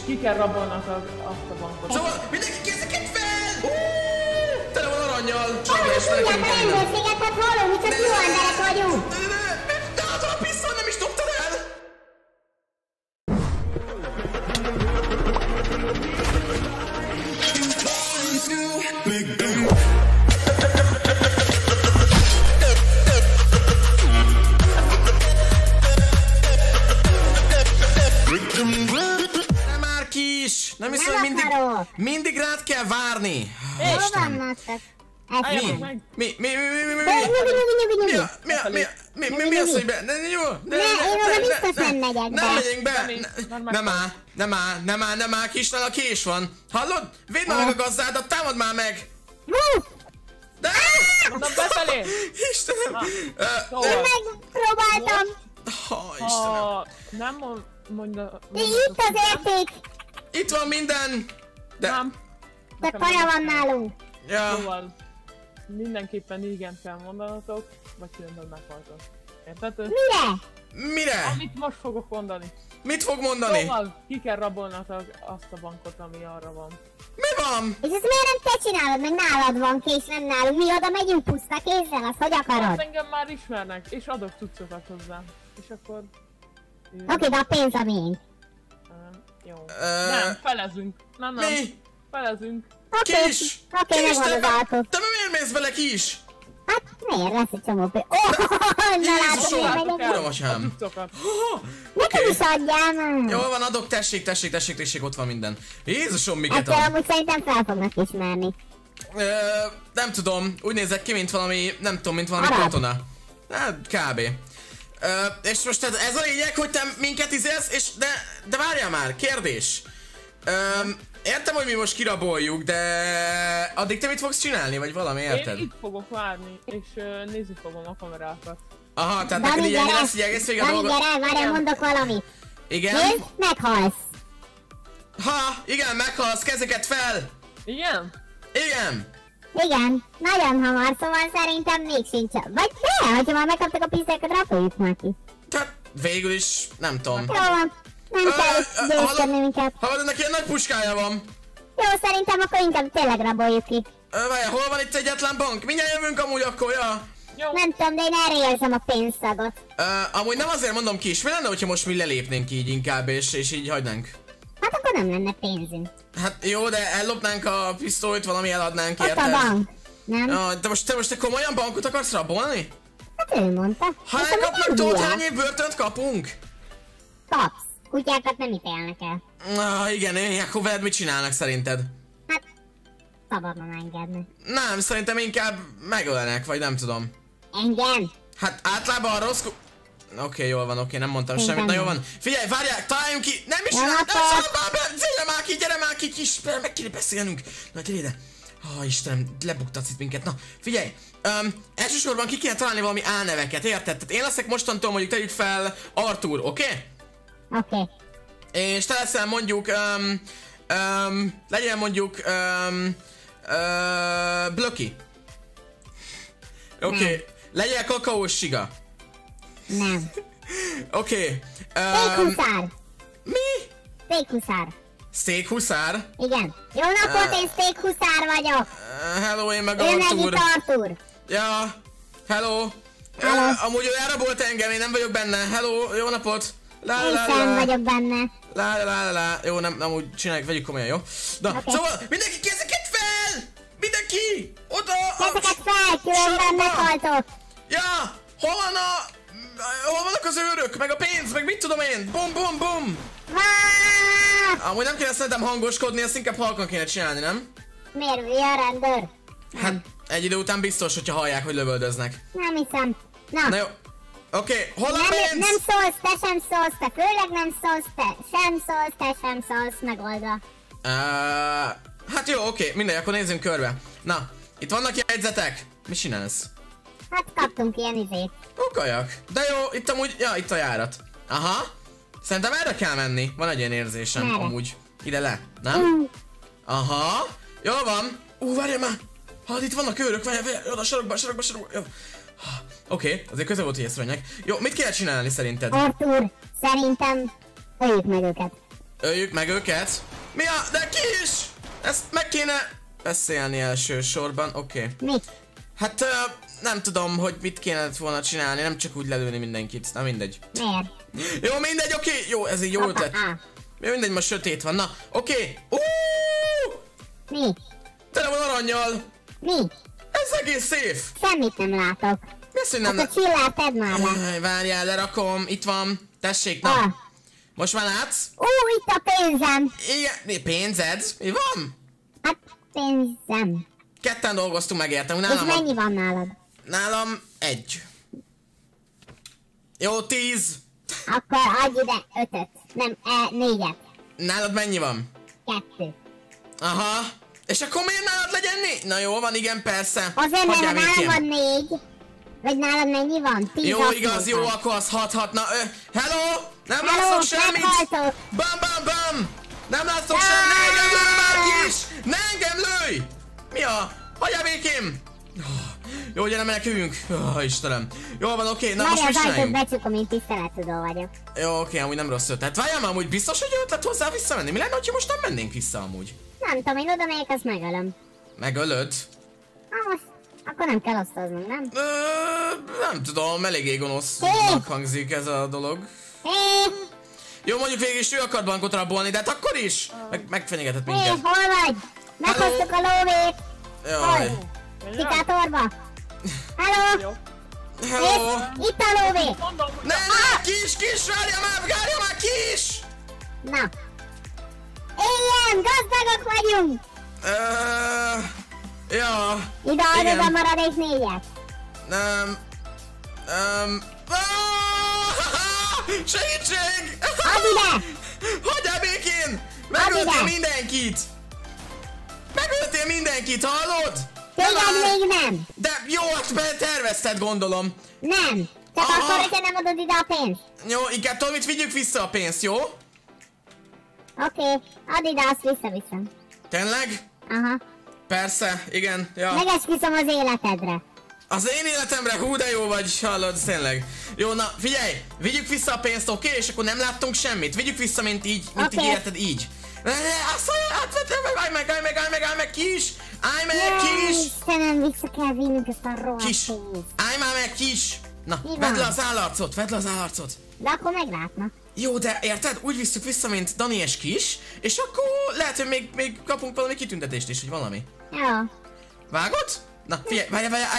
ki kell rabolnak azt a bankot. Szóval mindenki készeket fel! Tele van aranyjal! Segíts Tudják nekünk a innen! rendőrséget, hát hallom, mi csak jó emberek vagyunk. De hát a pisztol nem is dobtad el! Nem már ki is! Nem hiszem, hogy mindig rád kell várni! Hol vannak? Mi az, hogy be? Jó! Én biztos nem megyek be. Nem megyünk be! Nem áll, kisnál a kés van! Hallod? Védd meg a gazdádat, támad már meg! De! Na befelé! Istenem! Én megpróbáltam. Istenem! Nem mondja... Itt az érték. Itt van minden! De... Nem. De kaja van nálunk. Ja. Szóval mindenképpen igen kell mondanatok, vagy különben meghaltok. Érted? Mire? Amit most fogok mondani. Mit fog mondani? Szóval ki kell rabolnatok azt a bankot, ami arra van. Mi van? És ezt miért nem te csinálod, meg nálad van kés, nem nálunk. Mi oda megyünk puszta kézzel, azt hogy akarod? Azt engem már ismernek, és adok cuccokat hozzá. És akkor... Oké, de a pénz a miénk. Jó. Nem, felezünk. Nem. Mi? Felezünk. Kis! Oké, megvan az autó. Te miért mész bele, Kis? Hát miért? Lesz egy csomó pénz. Na látod, hogy Uram, atyám. nekem is adjál már. Jól van, adok, tessék, ott van minden. Jézusom, miket Ettől ad? amúgy szerintem fel fognak ismerni. Nem tudom, úgy nézek ki, mint valami, nem tudom, mint valami Arab. katona. Hát, kb. És most ez a lényeg, hogy te minket izélsz, és de várjál már, kérdés. Értem, hogy mi most kiraboljuk, de addig te mit fogsz csinálni, vagy valami, érted? Én itt fogok várni, és nézni fogom a kamerákat. Aha, tehát neked így ennyi lesz, így egész végig a Dani, dolgot. gyere, várjál, mondok valamit. Igen? Nézd, meghalsz. Ha, igen, meghalsz, kezeket fel! Igen? Igen! Igen, nagyon hamar, szóval szerintem még sincs. Vagy de, hogyha már megkaptak a pisztákat, rapoljuk már ki. Tehát végül is, nem tudom. Jó van, nem kell győzködni minket. Hallod, ennek ilyen nagy puskája van. Jó, szerintem akkor inkább tényleg raboljuk ki. Várjál, hol van itt egyetlen bank? Mindjárt jövünk amúgy akkor, ja? Jó. Nem tudom, de én erre érzem a pénzszagot. Amúgy nem azért mondom, Kis, mi lenne, hogyha most mi lelépnénk így inkább, és így hagynánk? Hát akkor nem lenne pénzünk. Hát jó, de ellopnánk a pisztolyt, valami eladnánk, Ott érted? a bank. Nem? Ja, de most te komolyan bankot akarsz rabolni? Hát ő mondta. Ha Hiszem, elkapnak, hogy tudod, hülye. hány év börtönt kapunk? Kapsz. Kutyákat nem ítélnek el. Igen, akkor veled mit csinálnak szerinted? Hát, szabadon engedni. Nem, szerintem inkább megölnek, vagy nem tudom. Engem? Hát általában a rossz Oké, jól van, nem mondtam Szerintem semmit, na jó nem. van. Figyelj, várjál, találjunk ki, nem is Jó csinál, napot! gyere már ki, Kis, meg kéne beszélnünk. Na, gyere ide. Istenem, lebuktatsz itt minket, na, figyelj. Elsősorban ki kéne találni valami álneveket, érted? Tehát én leszek mostantól, mondjuk tegyük fel Arthur, oké? Oké. És te leszel mondjuk, legyen mondjuk, Blöki. Oké, legyen kakaós siga. Nem. Oké. Steakhuszár. Mi? Steakhuszár. Steakhuszár? Igen. Jó napot, én steakhuszár vagyok. Hello, én meg Ő meg Arthur. itt Arthur. Ja, hello. Hello. Amúgy ő elrabolt engem, én nem vagyok benne. Hello, jó napot. Én sem vagyok benne. La. Jó, nem, amúgy csináljuk, vegyük komolyan, jó? Na, Okay. szóval mindenki kezeket fel! Mindenki! Oda! Kezeket fel, különben sarokba! meghaltok. Ja! Hol vannak az őrök? Meg a pénz? Meg mit tudom én? Bum! Amúgy nem kéne szerintem hangoskodni, ezt inkább halkan kéne csinálni, nem? Miért? Jön rendőr? Hát egy idő után biztos, hogyha hallják, hogy lövöldöznek. Nem hiszem. Na. Na jó. Oké, hol a pénz? Nem szólsz, te sem szólsz, te főleg nem szólsz, te sem szólsz, megoldva. Hát jó, oké, mindegy, akkor nézzünk körbe. Na, itt vannak jegyzetek. Mit csinálsz? Hát kaptunk ilyen izét. Kajak. De jó, itt amúgy, ja, itt a járat. Aha. Szerintem erre kell menni. Van egy ilyen érzésem, Merre? amúgy. Ide le, nem? Aha. Jól van. Várjál már. Hát itt vannak őrök, várjál, oda sarokba. Jó. Oké, azért közel volt, hogy észrevenjek. Jó, mit kell csinálni szerinted? Arthur, szerintem öljük meg őket. Öljük meg őket. Mi a... De ki is? Ezt meg kéne beszélni elsősorban. Oké. Mi? Hát nem tudom, hogy mit kéne volna csinálni, nem csak úgy lelőni mindenkit. Na mindegy. Miért? Jó, mindegy, oké. Jó, ez egy jó ötlet. Jó, mindegy, most sötét van. Na, oké. Mi? Tele van aranyjal. Mi? Ez egész szép. Semmit nem látok. Mi az, hogy nem... Hát a csillát tedd már le. Várjál, lerakom. Itt van. Tessék, na. Most már látsz? Itt a pénzem. Igen. Mi pénzed? Mi van? Hát pénzem. Ketten dolgoztunk meg értem. És mennyi van nálad? Nálam 1. Jó, 10. Akkor adj ide 5-öt. Nem, 4-et. Nálad mennyi van? 2. Aha. És akkor miért nálad legyen 4? Na jó van, igen, persze. Azért, mert Hagyjál nálam békén. van 4. Vagy nálad mennyi van? 10. Jó, igaz, jó, akkor az 6. Na, hello! Nem látok semmit! Meghaltok. Bam, bam, bam! Nem látok semmit! Ne engem lőj már ki is! Ne engem lőj! Mi a? Hagyjál békém! Jó, gyere, meneküljünk! Istenem. Jó van, oké, na most mit Várj, az ajtót csináljunk? becsukom, én tisztelettudó vagyok. Jó, oké, amúgy nem rossz ötlet. Várjál már, amúgy biztos, hogy ötlet hozzá visszamenni? Mi lenne, hogyha most nem mennénk vissza amúgy? Nem tudom, én oda megyek, azt megölöm. Megölöd? Most, akkor nem kell osztoznunk, nem? Nem tudom, eléggé gonosznak hangzik ez a dolog. Jó, mondjuk végig is ő akart bankot rabolni, de hát akkor is! Megfenyegetett minket. Hol vagy? Meghoztuk a lóvét! Jaj. Diktátorba! Hello! Jó. Hello! Itt a lóvé! Mondom, hogy Ne, kis, várja már, kis! Na! Éljen! Gazdagok vagyunk! Ja. Ide adod a maradék 4-et! Segítség! Add ide! Hagyjál békén! Add Megöltél ide! mindenkit! Megöltél mindenkit, hallod? Téged még nem! De jó, hát tervezted, gondolom. Nem! Csak Aha. akkor, hogyha nem adod ide a pénzt! Jó, inkább tudom, mit vigyük vissza a pénzt, jó? Oké, add ide, azt visszaviszem. Tényleg? Aha. Persze, igen, ja. Megesküszöm az életedre. Az én életemre, hú de jó vagy, hallod, tényleg. Jó, na, figyelj, vigyük vissza a pénzt, oké? És akkor nem láttunk semmit. Vigyük vissza, mint így ígérted, így. Állj meg, kis! Állj meg, kis! Istenem, vissza kell vinnünk ezt a rohadt Kis! pénzt. Állj már meg, kis! Na, Mi vedd le van? az állarcot, De akkor meglátnak. Jó, de érted? Úgy visszük vissza, mint Dani és Kis, és akkor lehet, hogy még kapunk valami kitüntetést is, vagy valami. Jó. Vágod? Na, figyelj, várj, állj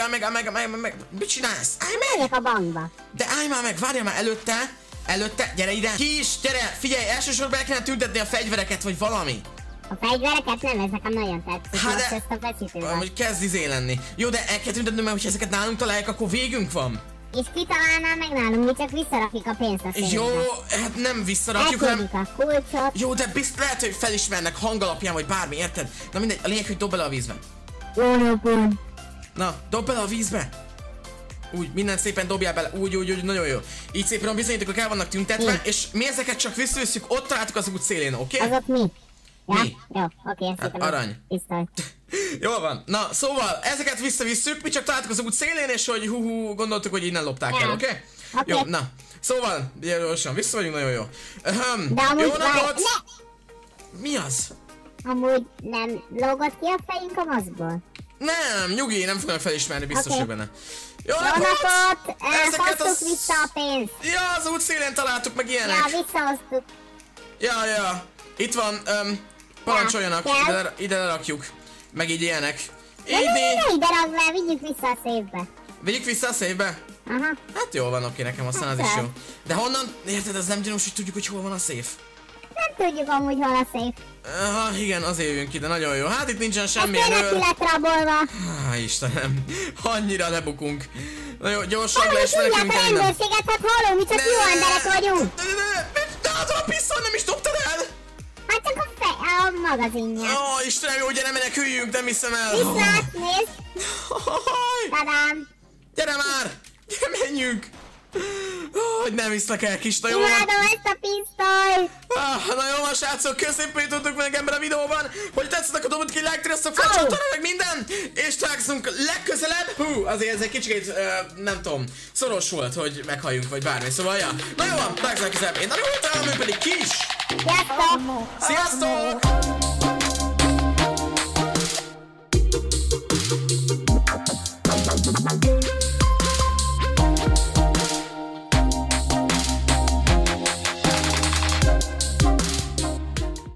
meg, mit csinálsz? Állj meg! Megyek a bankba. De állj már meg, várjál már előtte, gyere ide! Kis, gyere, figyelj, elsősorban el kéne tüntetni a fegyvereket, vagy valami. A fegyvereket nem, ezek a nagyon tetszik, Hát most de- ezt a feszítővel. Hogy kezd lenni. Jó, de el kell tüntetni, mert hogyha ezeket nálunk találják, akkor végünk van. És kitalálnál meg nálunk, mi csak visszarakjuk a pénzt a szénbe. Jó, hát nem visszarakjuk, hanem... Elküldik a kulcsot. Jó, de lehet, hogy felismernek hangalapján, vagy bármi, érted? Na mindegy, a lényeg, hogy dob bele a vízbe. Jó napot. Na, dob bele a vízbe! Úgy, mindent szépen dobjál bele, úgy, nagyon jó. Így szépen a bizonyítékok el vannak tüntetve, Mi? és mi ezeket csak visszavisszük, ott találtuk az út szélén, oké? Azok mi? Ja? Mi? Jó, oké, ezt Hát, hittem. arany. Tisztelt. Jól van. Na, szóval, ezeket visszavisszük, mi csak találtuk az út szélén, és hogy gondoltuk, hogy innen lopták el, Ja. oké? Oké. Jó, na. Szóval, gyorsan, vissza vagyunk, nagyon jó. De amúgy Jó várj, napot! ne! Mi az? Amúgy nem lógott ki a fejünk a maszkból? Nem, nyugi, nem fognak felismerni, biztos Oké. hogy benne. Jó Jó napot! napot! Ezeket Hoztuk vissza a pénzt. Ja, az út szélén találtuk meg ilyenek. Ja, visszahoztuk. Ja. Itt van, parancsoljanak, Ja. ide lerakjuk. Meg így ilyenek. Ne ide rakd le, vigyük vissza a széfbe. Vigyük vissza a széfbe? Aha. Hát jó van, oké, nekem aztán az is Hát, jó. De honnan, érted, ez nem gyanús, hogy tudjuk, hogy hol van a széf? Nem tudjuk amúgy hol a széf. Aha, igen, azért jövünk ide, nagyon jó. Hát itt nincsen Ez semmi tényleg ki lett rabolva. Istenem, annyira lebukunk. Na jó, gyorsan le Hallom, és hívják menekünk a el innen. rendőrséget, hát hallom, mi csak jó emberek vagyunk. De az a pisztoly nem is dobtad el! Hát csak a magazinja. Ó, Istenem, jó, gyere, meneküljünk, nem hiszem el. Viszlát, nézd. Tadám. Gyere már! Gyere, menjünk! Hogy nem viszlek el, kis, na jó van. Imádom ezt a pisztolyt. Na jó van, Szóval srácok, köszönöm, hogy tudtuk meg ebben a videóban, hogy tetszettek a dobot ki, like, trösszök fel, csatorna, meg minden, és találkozunk legközelebb. Hú, azért ez egy kicsit, nem tudom, szoros volt, hogy meghalljunk, vagy bármi, szóval ja. Na jó van, találkozunk legközelebb. Én nagyon voltam, ő pedig Kis. Sziasztok! Sziasztok!